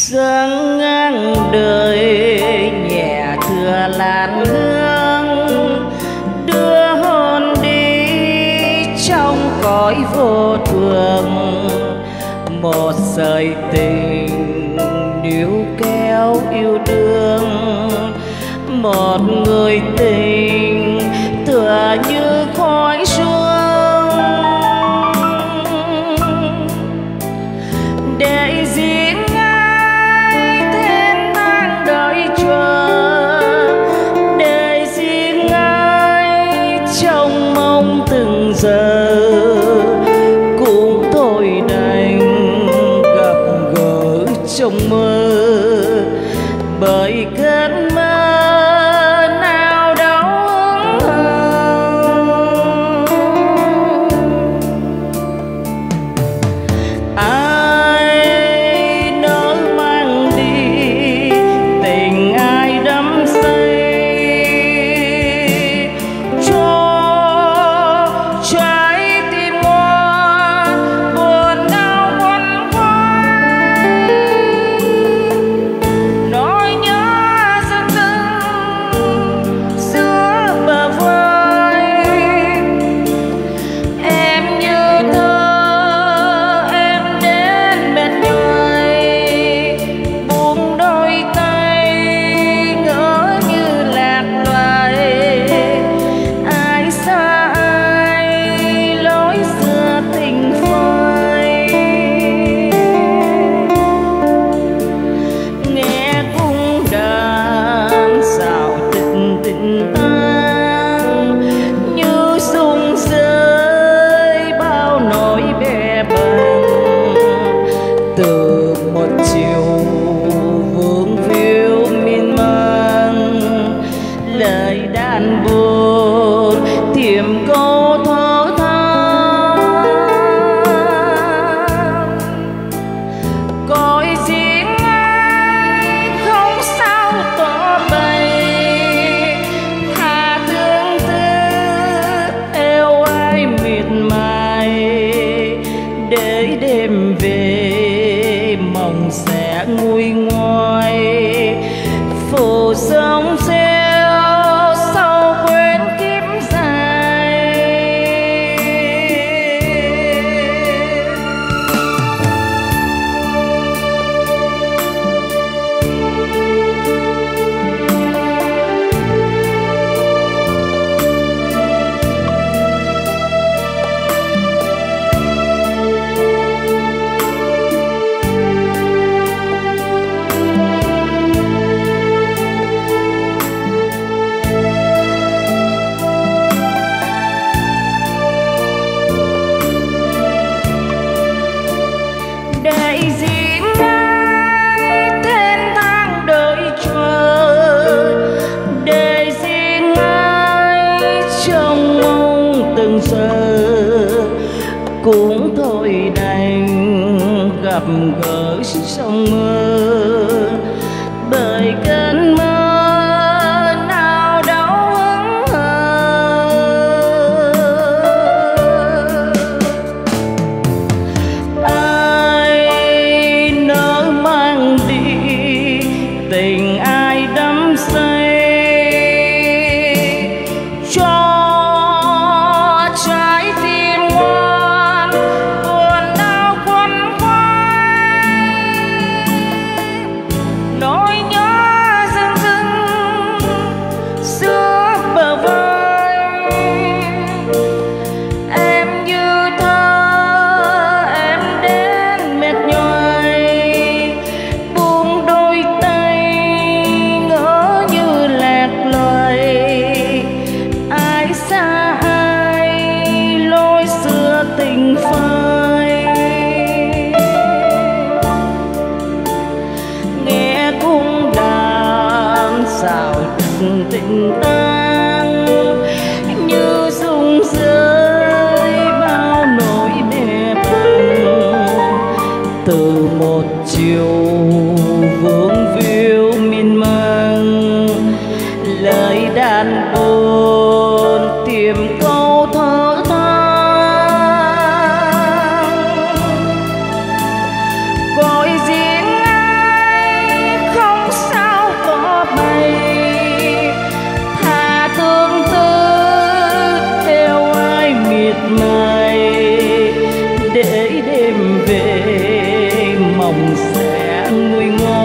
Sáng ngang đời nhẹ thưa làn hương, đưa hồn đi trong cõi vô thường. Một sợi tình níu kéo yêu đương, một người tình tựa như khói sương. Để riêng ai thêm tháng đợi chờ, để riêng ai trông mong từng giờ, cũng thôi đành gặp gỡ trong mơ. Bởi cơn mơ nào đâu ai nỡ mang đi tình ai đắm say, cho trái tim hoa buồn đau quằn quại. Nỗi nhớ dâng dâng giữa bờ vai, em như thơ em đến mệt nhoài, buông đôi tay ngỡ như lạc loài. Ai xa ai lối xưa tình phai, nghe cung đàn xào tình tình tang, như sung rơi bao nỗi bè bàng. Từ một chiều vương phiêu miên man, lời đàn buồn tìm câu thở than. Cõi riêng ai không sao tỏ bày, tha thương tư eo ai miệt mài. Để đêm về mong sẽ nguôi ngoai, phù sống rêu sau quên kiếp dài. Để riêng ai thêm tháng đợi chờ, để riêng ai trông mong từng giờ, cũng thôi đành gặp gỡ trong mơ. Bởi cơn mơ nào đâu hững hờ, ai nỡ mang đi tình ai đắm say, cho trái tim ngoan buồn đau quằn quại. Nỗi nhớ dâng dâng giữa bờ vai, em như thơ em đến mệt nhoài, buông đôi tay ngỡ như lạc loài. Ai xa ai lối xưa tình phai, nghe cung đàn xào tình tang, như sung rơi bao nỗi bè bàng. Từ một chiều vương phiêu miên man, lời đàn buồn tìm câu thở than. Gọi riêng ai ngõ